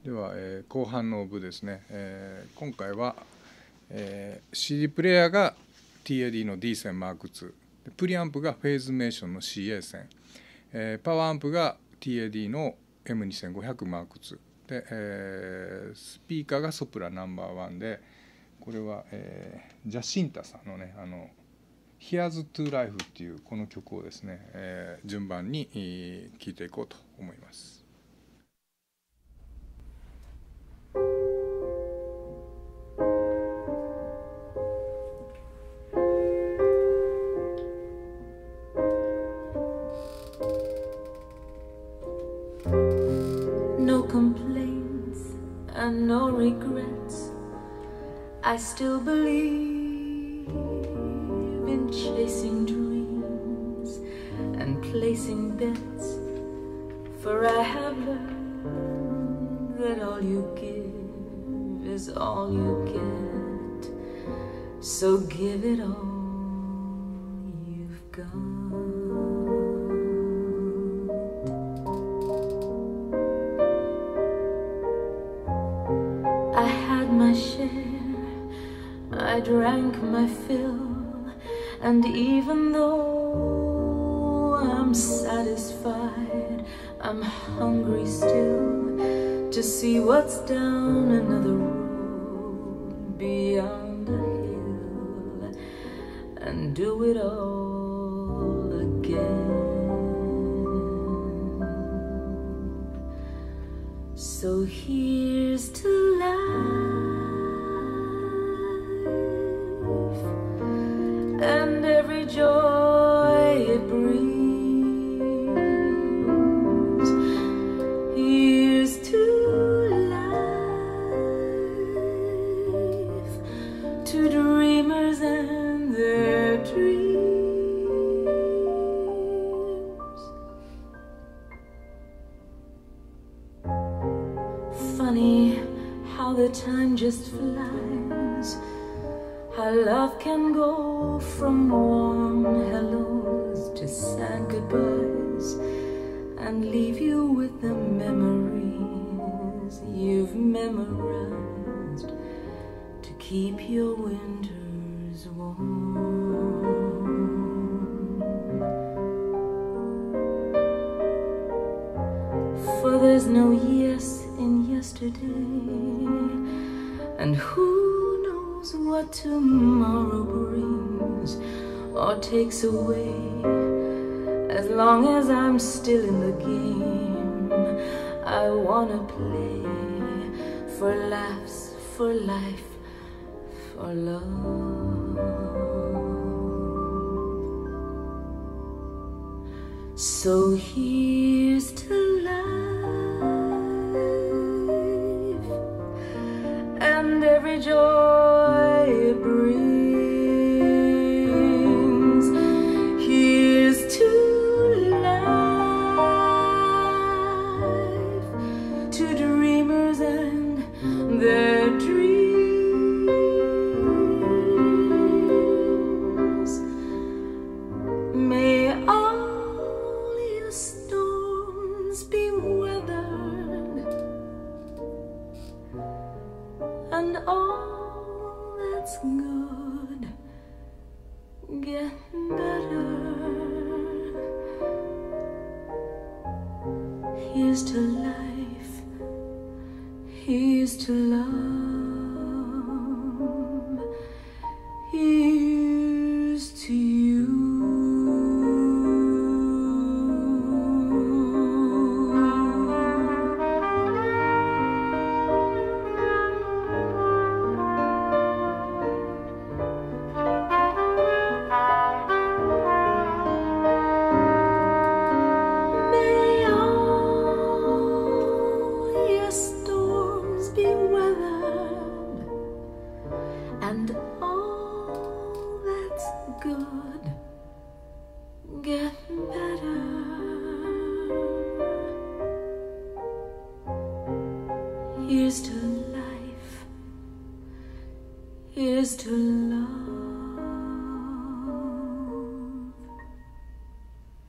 では、後半の部ですね、今回は、CD プレイヤーが TAD の D 線 M2、プリアンプがフェーズメーションの CA 線、パワーアンプが TAD の M2500 M2 で、スピーカーがソプラナンバーワンで、これは、ジャシンタさんのねHere's to Life っていうこの曲をですね、順番に聴いていこうと思います。 No complaints and no regrets. I still believe in chasing dreams and placing bets. For I have learned that all you give is all you get. So give it all you've got. I had my share, I drank my fill, and even though I'm satisfied, I'm hungry still to see what's down another road beyond a hill, and do it all again. So here's to life and every joy it brings. Here's to life, to dreamers and their dreams. Funny how the time just flies, how love can go from warm hellos to sad goodbyes, and leave you with the memories you've memorized to keep your winters warm. For there's no yes in yesterday, and who knows what tomorrow brings or takes away. As long as I'm still in the game, I wanna play for laughs, for life, for love. So here's to life and every joy it brings. Here's to life, to dreamers and their dreams. May all your storms be weathered, and all that's good get better. Here's to life, here's to love, here's to you. May all your storms be weathered, and all that's good get better. Here's to life, here's to love,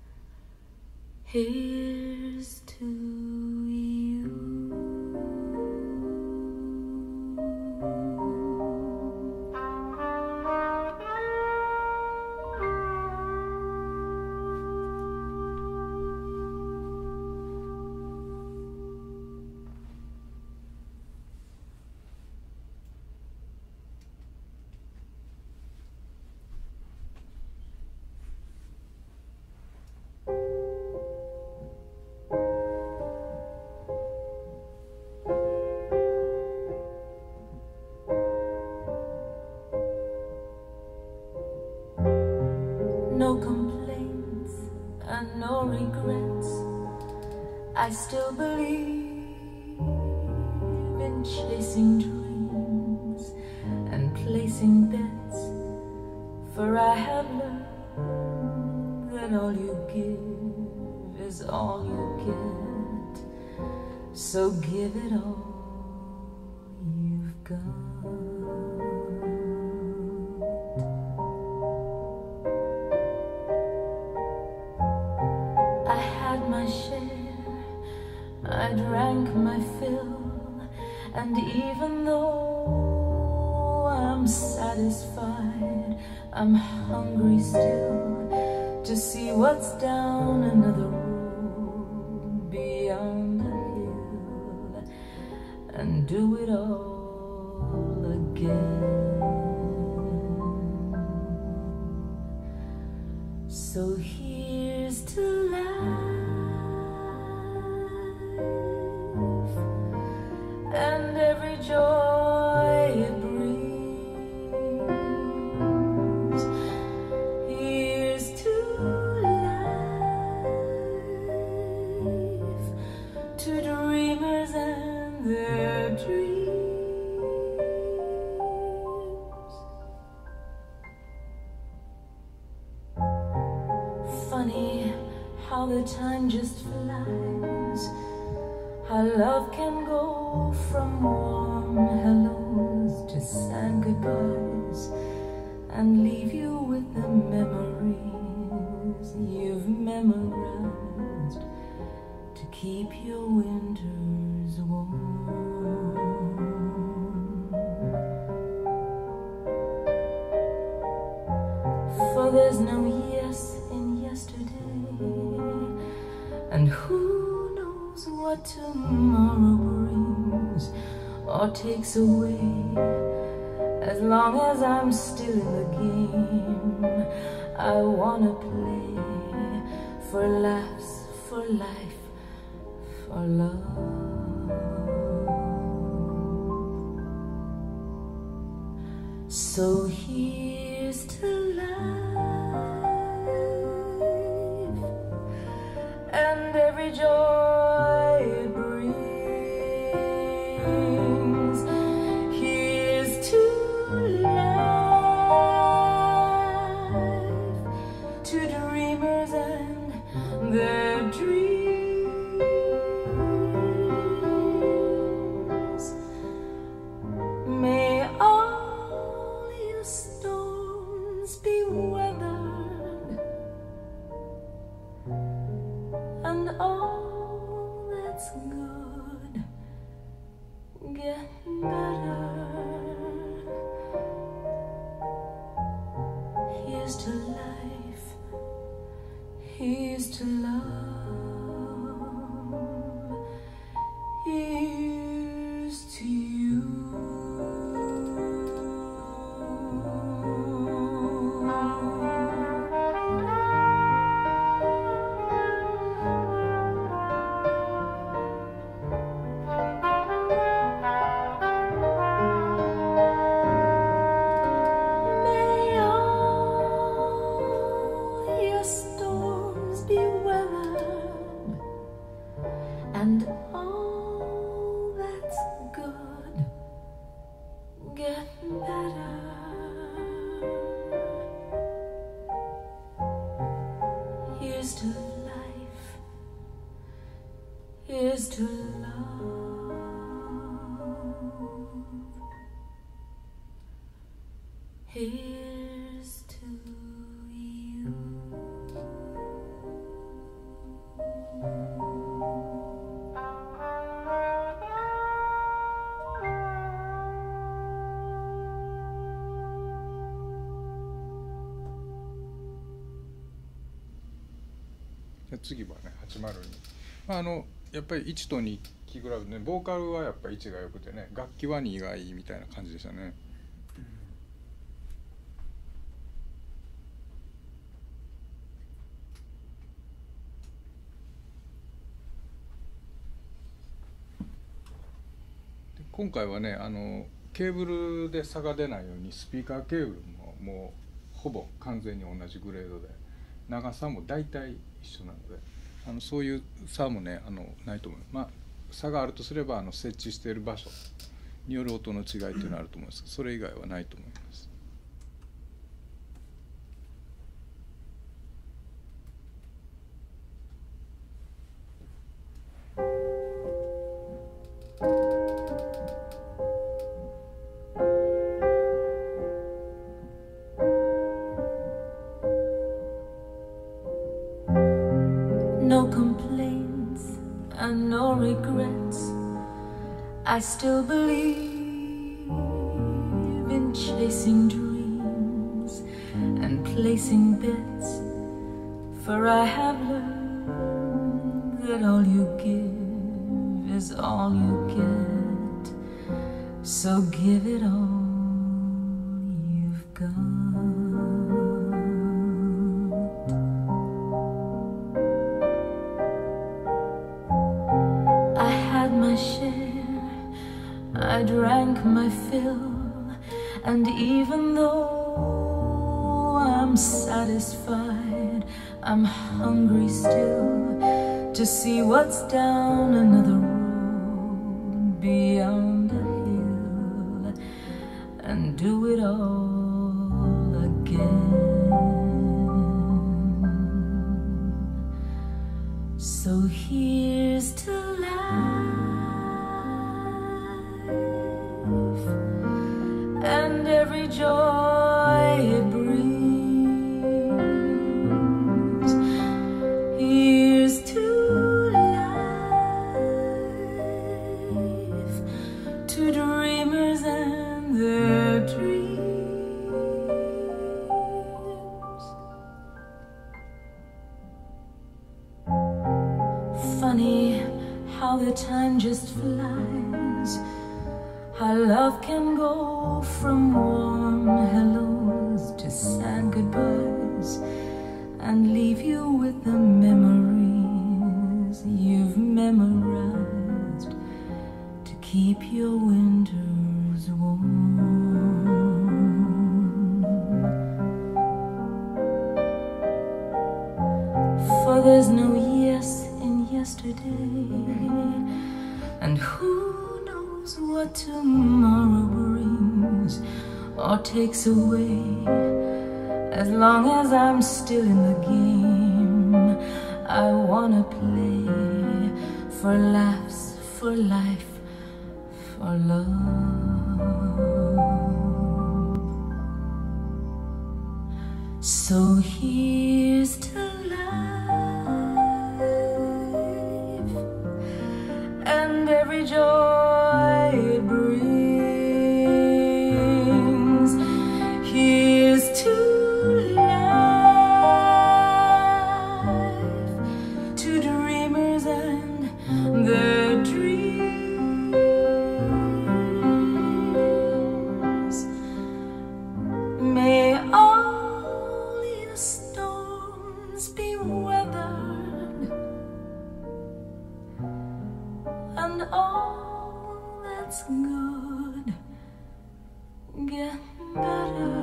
here's to you. chasing dreams and placing bets, for I have learned that all you give is all you get. So give it all you've got. I had my share, I drank my fill, and even though I'm satisfied, I'm hungry still to see what's down another road beyond the hill, and do it all again. So here's to life and every joy it brings. Here's to life, to dreamers and their dreams. Funny how the time just flies, how love can go from warm hellos to sad goodbyes, and leave you with the memories you've memorized to keep your winters warm. For there's no yes in yesterday, and who knows what tomorrow brings or takes away. As long as I'm still in the game, I wanna play for laughs, for life, for love. So here's to life and every joy it brings. Here's to life, to dreamers and their dreams. May all your storms be weathered, and all that's good get better. Here's to life, here's to love, here's to you. May all your storms be weathered, and all that's good get better. Here's to life, here's to love, here's to you. で次はね802、やっぱり1と2聞き比べてね、ボーカルはやっぱり1が良くてね、楽器は2がいいみたいな感じでしたね。で今回はねケーブルで差が出ないようにスピーカーケーブルももうほぼ完全に同じグレードで、長さも大体一緒なのでそういう差もねないと思います。まあ差があるとすれば設置している場所による音の違いというのはあると思います。それ以外はないと思います。 No complaints and no regrets. I still believe in chasing dreams and placing bets. For I have learned that all you give is all you get. So give it all you've got. I had my share, I drank my fill, and even though I'm satisfied, I'm hungry still to see what's down another road beyond a hill, and do it all again. So here's to life and every joy it brings. Here's to life, to dreamers and their dreams. Funny how the time just flies, how love can go from warm hellos to sad goodbyes, and leave you with the memories you've memorized to keep your winters warm. For there's no yes in yesterday, and who knows what tomorrow brings or takes away. As long as I'm still in the game, I wanna play for laughs, for life, for love. So here's to life and every joy it brings. Here's to life, to dreamers and their dreams. May all your storms be weathered, and all that's good get better.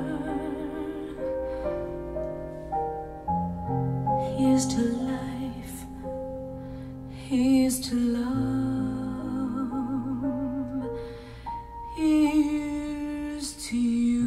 Here's to life, here's to love, here's to you.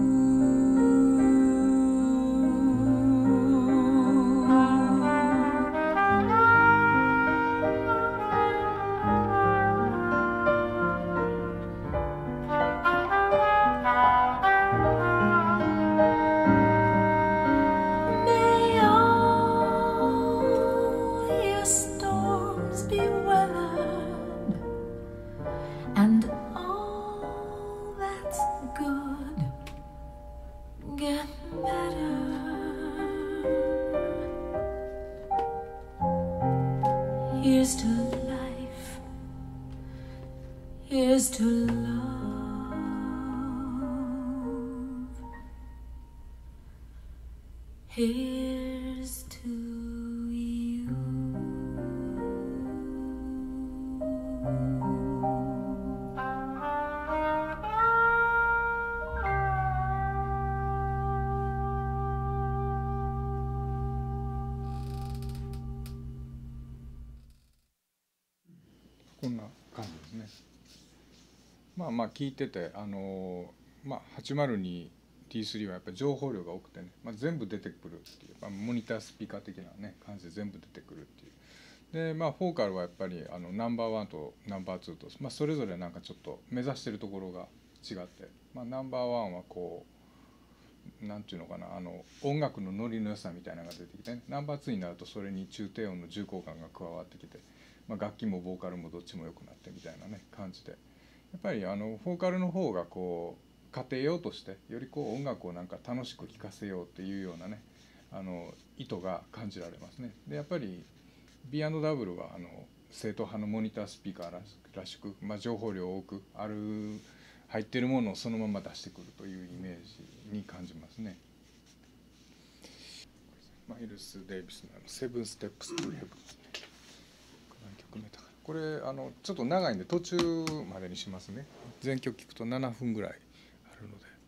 May all your storms be weathered, and all that's good get better. Here's to life, here's to love, here's to you. こんな感じですね。 まあ聞いてて802D3 はやっぱり情報量が多くてね、全部出てくるっていう、モニタースピーカー的なね感じで全部出てくるっていう。でフォーカルはやっぱりナンバーワンとナンバーツーと、それぞれなんかちょっと目指してるところが違って、ナンバーワンはこうなんていうのかな、音楽のノリの良さみたいなのが出てきて、ナンバーツーになるとそれに中低音の重厚感が加わってきて、楽器もボーカルもどっちも良くなってみたいなね感じで、やっぱりフォーカルの方がこう家庭用としてよりこう音楽をなんか楽しく聴かせようっていうようなね意図が感じられますね。でやっぱり B&W は正統派のモニタースピーカーらしく、情報量多く入っているものをそのまま出してくるというイメージに感じますね。マイルス・デイビスのセブンステップス・トゥ・ヘブンですね。何曲目だか、これちょっと長いんで途中までにしますね。全曲聴くと7分ぐらいあるので。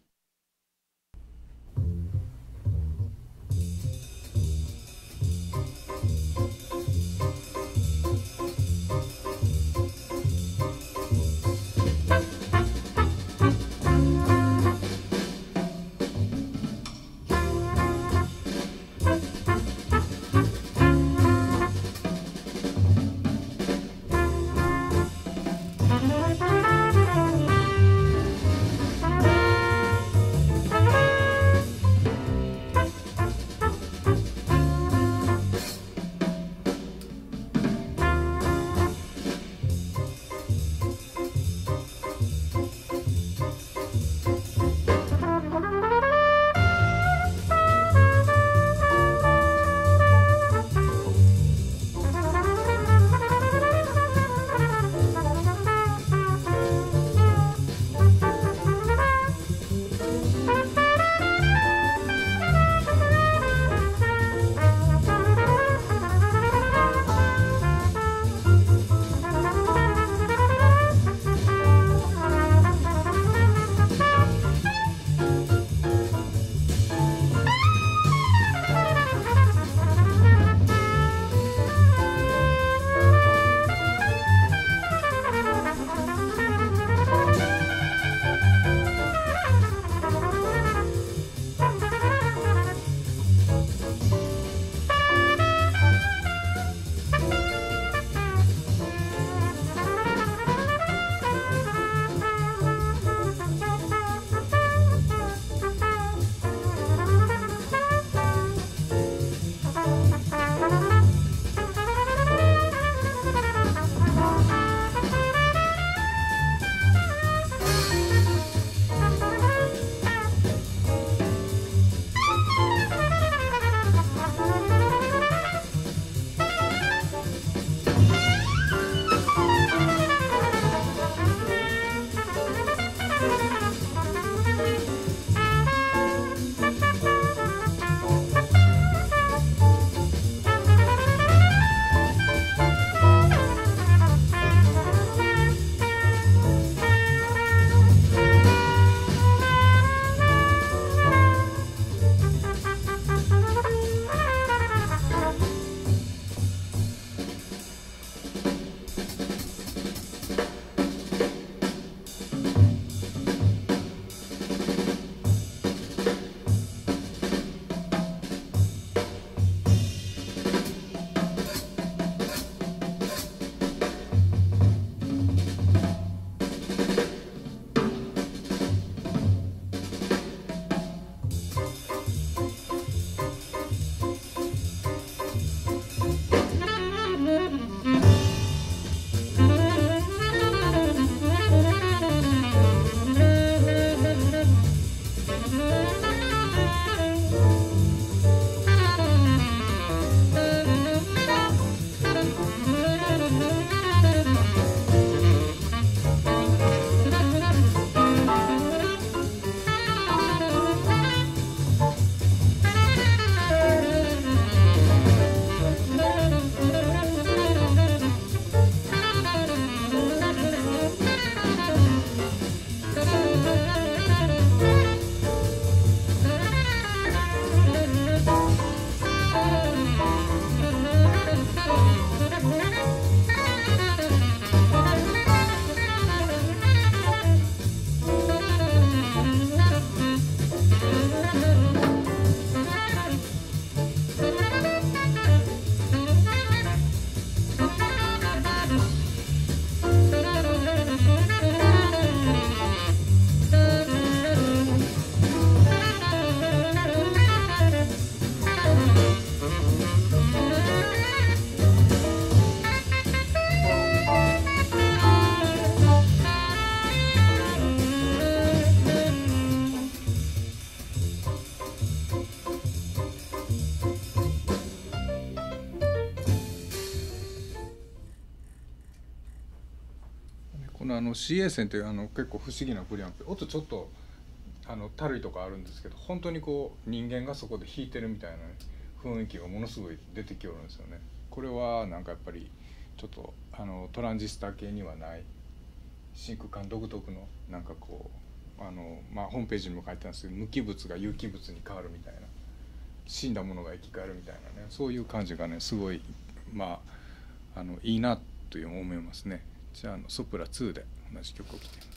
このCA 線って結構不思議なプリアンプ、音ちょっとたるいとこあるんですけど、本当にこう人間がそこで弾いてるみたいな、ね、雰囲気がものすごい出てきよるんですよね。これはなんかやっぱりちょっとトランジスタ系にはない真空管独特のなんかこうホームページにも書いてあるんですけど、無機物が有機物に変わるみたいな、死んだものが生き返るみたいなね、そういう感じがねすごいいいなという思いますね。じゃあソプラ2で同じ曲を聴いてみます。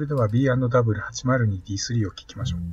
れでは B&W802D3 を聴きましょう。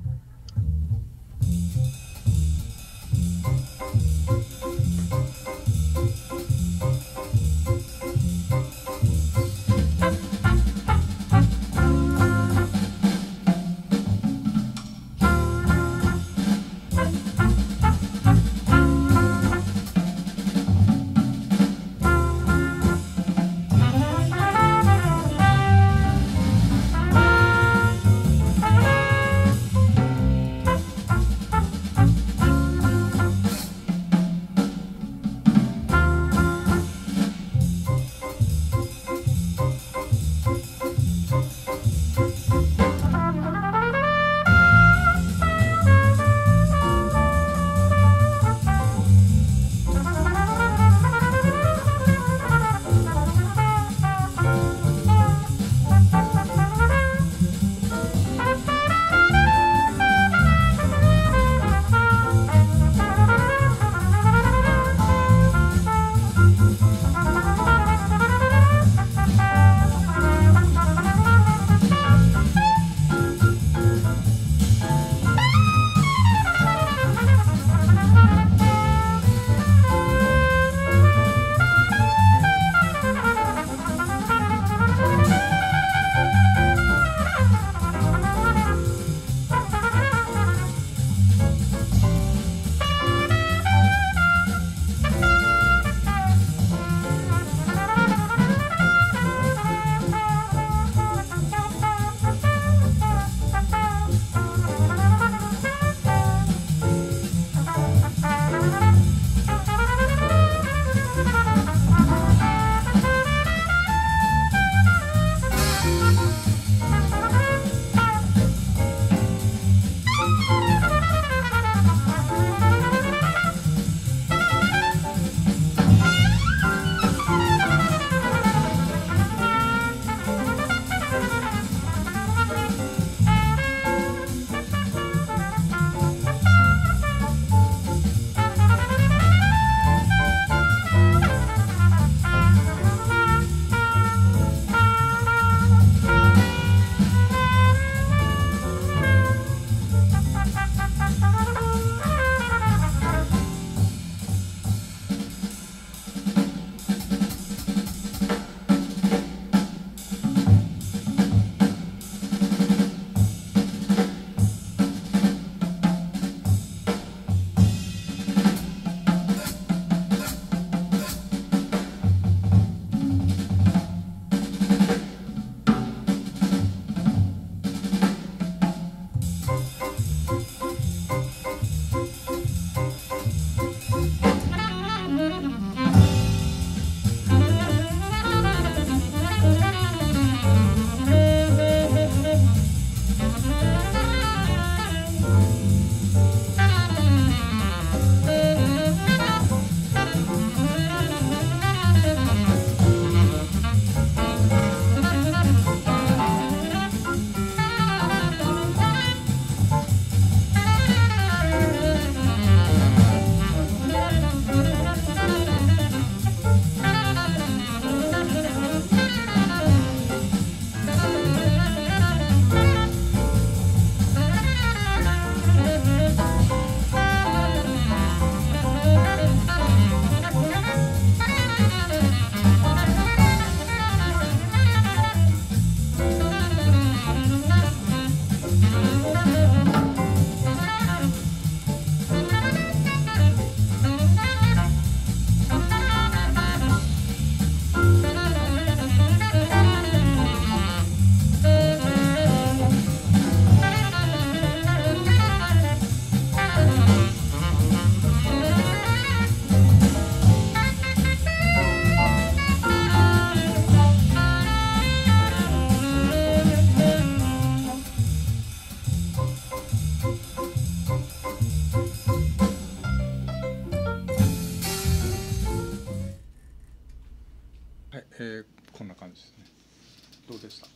こんな感じですね。どうでした？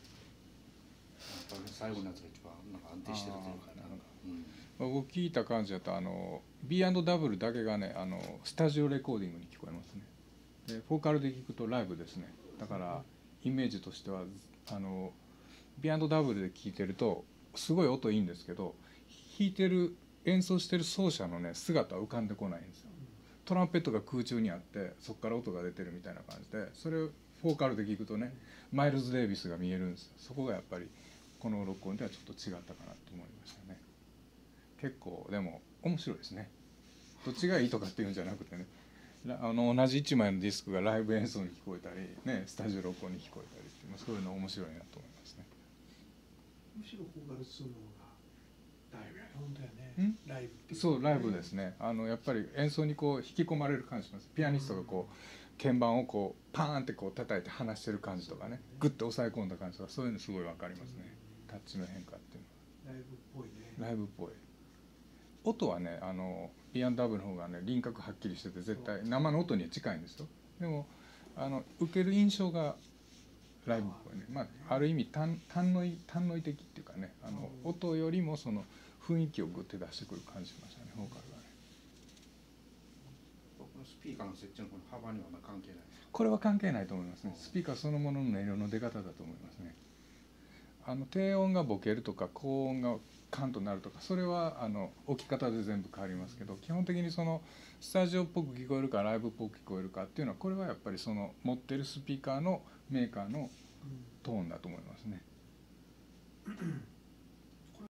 最後のやつが一番なんか安定してるというか、 僕聞いた感じだとB&W だけがねスタジオレコーディングに聞こえますね。でフォーカルで聞くとライブですね。だからイメージとしては B&W で聴いてるとすごい音いいんですけど、弾いてる演奏してる奏者のね姿は浮かんでこないんですよ。トランペットが空中にあってそこから音が出てるみたいな感じで、それをフォーカルで聴くとねマイルズ・デイビスが見えるんですよ。そこがやっぱりこの録音ではちょっと違ったかなと思いましたね。結構でも面白いですね。どっちがいいとかっていうんじゃなくてね、同じ1枚のディスクがライブ演奏に聞こえたり、ね、スタジオ録音に聞こえたりっていう、そういうの面白いなと思いますね。 むしろフォーカル2の方がライブやね、本当やね。ライブっていう、 そうライブですね。やっぱり演奏にこう引き込まれる感じします。ピアニストがこう鍵盤をこうパーンってこう叩いて離してる感じとかね、グッと押さえ込んだ感じとか、そういうのすごい分かりますね。タッチの変化っていうのはライブっぽいね。 ライブっぽい。音はねB&W の方がね輪郭はっきりしてて絶対生の音には近いんですよ。でも受ける印象がライブっぽいね。まあある意味単ノイ的っていうかね、音よりもその雰囲気をグッて出してくる感じしましたね、ボーカルがね。 僕のスピーカーの設置のこの幅には関係ないですか？ これは関係ないと思いますね。スピーカーそのものの音色の出方だと思いますね。低音がボケるとか高音がカンとなるとか、それは置き方で全部変わりますけど、基本的にそのスタジオっぽく聞こえるかライブっぽく聞こえるかっていうのは、これはやっぱりその持ってるスピーカーのメーカーのトーンだと思いますね。